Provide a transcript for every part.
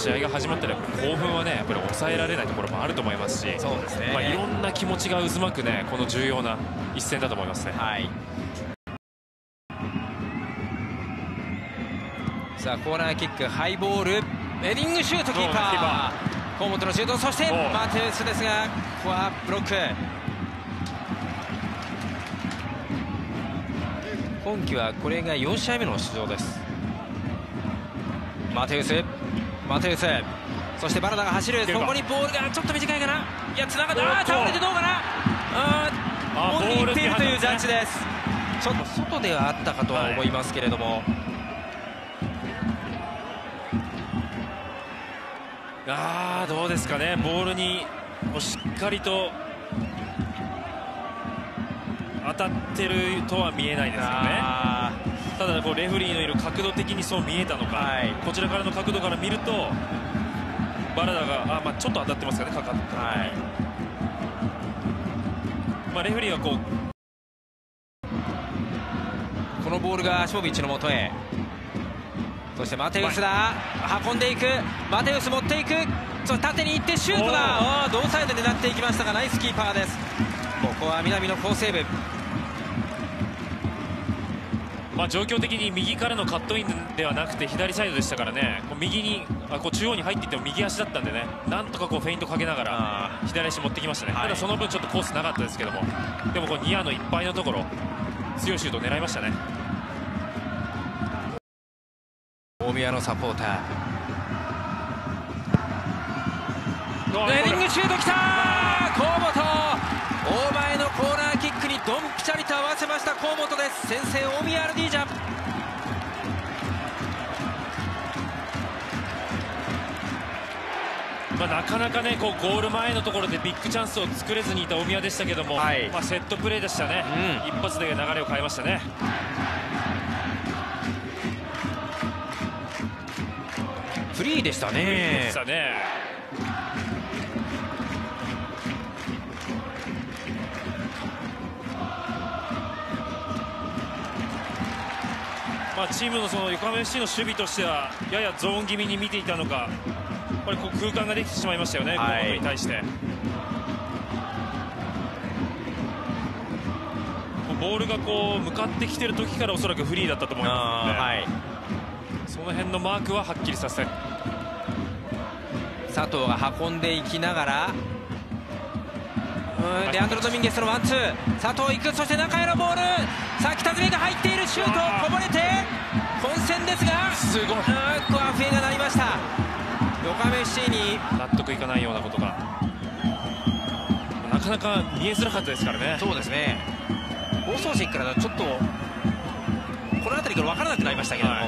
試合が始まったら興奮はねやっぱり抑えられないところもあると思いますし、 そうですね、 いろんな気持ちが渦巻くねこの重要な一戦だと思いますね。 はい、さあコーナーキック、ハイボール、ヘディングシュート、キーパー河本のシュート、そしてマテウスですがここはブロック。今季はこれが4試合目の出場です。マテウス、そしてバラダが走る、そこにボールがちょっと短いかな、いや、つながった、倒れてどうかな、ボールにいっているというジャッジです。ちょっと外ではあったかとは思いますけれども、 どうですかね、ボールにしっかりと当たってるとは見えないですよね。ただレフェリーのいる角度的にそう見えたのか、こちらからの角度から見るとバラダがちょっと当たってますかね、かかった、レフェリーはこのボールがショービッチの元へ、そしてマテウスだ、運んでいく、マテウス持っていく、そして縦に行ってシュートだ、同サイドになっていきましたがナイスキーパーです。ここは南の好セーブ。 状況的に右からのカットインではなくて左サイドでしたからね、右に中央に入っていっても右足だったんでね、なんとかフェイントかけながら左足持ってきましたね。ただその分ちょっとコースなかったですけども、でもニアのいっぱいのところ強いシュートを狙いましたね。 大宮のサポーター、ヘディングシュートきたー、河本、大前のコーナーキックにドンピシャリと合わせました河本です。先制大宮アルディージャ。 なかなかねゴール前のところでビッグチャンスを作れずにいた大宮でしたけども、セットプレーでしたね、一発で流れを変えましたね。 フリーでしたね。 チームの横浜 FC の守備としてはややゾーン気味に見ていたのか、空間ができてしまいましたよね、河本に対して。ボールが向かってきてる時からおそらくフリーだったと思いますので、その辺のマークははっきりさせたい。 佐藤が運んでいきながら、レアンドロ・ドミンゲスのワンツー、佐藤行く、そして中へのボール、さあ北爪が入っている、シュートこぼれて混戦ですが、 すごい、 ここは笛が鳴りました。横浜 FC に納得いかないようなことがなかなか見えづらかったですからね。 そうですね、放送席からちょっとこの辺りから分からなくなりましたけれども、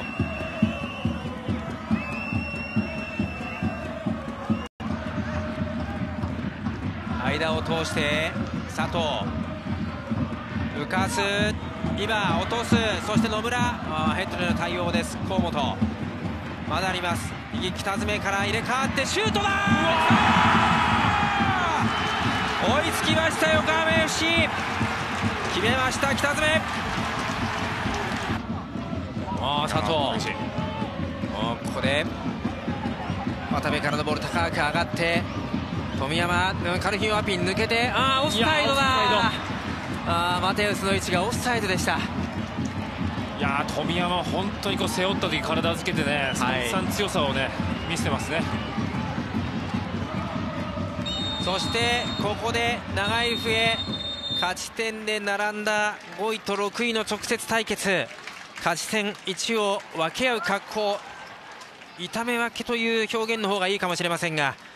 間を通して佐藤浮かす、今落とす、そして野村ヘッドでの対応です。河本まだあります。右北爪から入れ替わってシュートだ、追いつきました横浜 FC、 決めました北爪。佐藤、ここで渡部からのボール高く上がって富山、カルヒンワピン抜けて、オフサイドだ、マテウスの位置がオフサイドでした。 いや富山、本当に背負った時体預けてね、散々強さをね見せてますね。 そしてここで長い笛、勝ち点で並んだ5位と6位の直接対決、勝ち点1を分け合う格好、痛め分けという表現の方がいいかもしれませんが、